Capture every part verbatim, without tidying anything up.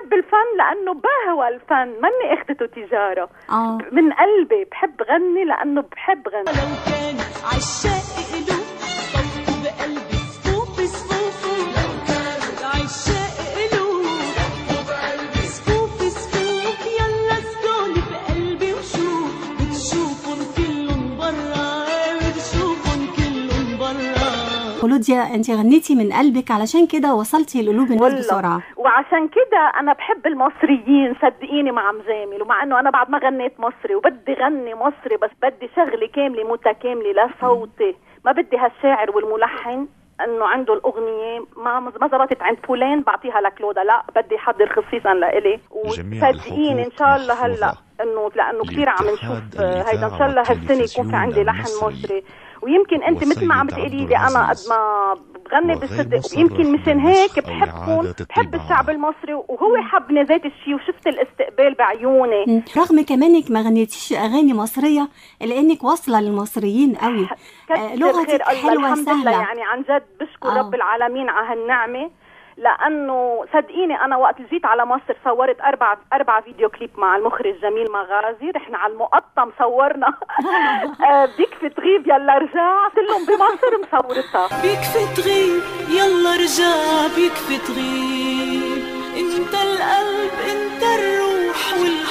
بحب الفن لانه بهوى الفن، ماني اخذته تجاره. اه من قلبي بحب غني لانه بحب غني. لو كان عشاق قلوب صوت بقلبي صفوف صفوف، لو كان عشاق قلوب صوت بقلبي صفوف صفوف، يلا اسكن بقلبي وشوف، بتشوفن كلن برا بتشوفن كلن برا. كلوديا انت غنيتي من قلبك، علشان كده وصلتي لقلوب الناس بسرعه، وعشان كده انا بحب المصريين صدقيني مع مزامل، ومع انه انا بعد ما غنيت مصري وبدي غني مصري، بس بدي شغله كامله متكامله لصوتي، ما بدي هالشاعر والملحن انه عنده الاغنيه ما ما زبطت عند فلان بعطيها لكلودا، لا بدي حضر خصيصا لإلي. وصدقيني ان شاء الله هلا انه لانه كثير عم نشوف هيدا، ان شاء الله هالسنه يكون في عندي لحن مصري. ويمكن انت مثل ما عم تقولي لي انا قد ما بغني بالصدق، ويمكن مشان هيك بحبكم، بحب الشعب المصري، وهو حبني ذات الشيء، وشفت الاستقبال بعيوني. رغم كمانك ما غنيتيش اغاني مصريه الا انك واصله للمصريين قوي. آه لغتك حلوه سهله يعني، عن جد بشكر آه. رب العالمين على هالنعمه، لانه صدقيني انا وقت جيت على مصر صورت اربع اربع فيديو كليب مع المخرج جميل مغازي، رحنا على المقطم صورنا بيكفي تغيب يلا رجع، كلهم بمصر مصورتها. بيكفي تغيب يلا رجع، بيكفي تغيب، انت القلب انت الروح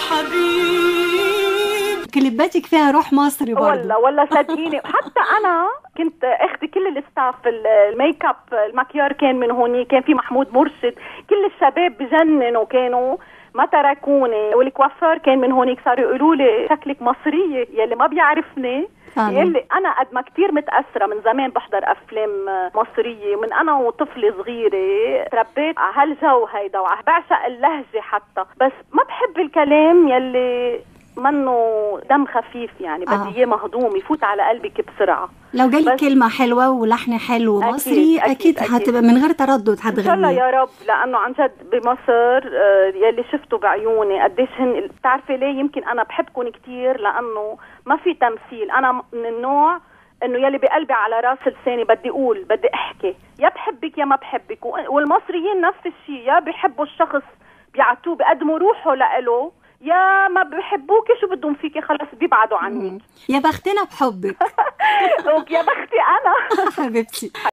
والحبيب. كليباتك فيها روح مصري برضه. والله والله صدقيني، حتى انا كنت اخذ كل الستاف، الميك اب المكيار كان من هوني، كان في محمود مرشد، كل الشباب بجننوا كانوا ما تركوني، والكوافير كان من هونيك، صاروا يقولوا لي شكلك مصريه، يلي ما بيعرفني يلي انا قد ما كثير متاثره من زمان بحضر افلام مصريه، من انا وطفله صغيره تربيت على هالجو هيدا، وبعشق اللهجه حتى، بس ما بحب الكلام يلي منه دم خفيف يعني، بدي اياه آه. مهضوم يفوت على قلبك بسرعه. لو جالك كلمه حلوه ولحن حلو مصري اكيد, أكيد, أكيد هتبقى من غير تردد هتغني ان شاء الله يا رب، لانه عن جد بمصر آه يلي شفته بعيوني قديش هن، بتعرفي ليه يمكن انا بحبكم كتير، لانه ما في تمثيل، انا من النوع انه يلي بقلبي على راس لساني بدي اقول، بدي احكي، يا بحبك يا ما بحبك، والمصريين نفس الشيء، يا بيحبوا الشخص بيعطوه بيقدموا روحه لإله، يا ما بحبوكي شو بدهم فيكي خلص بيبعدوا عنك. يا بختنا بحبك. يا بختي انا حبيبتي.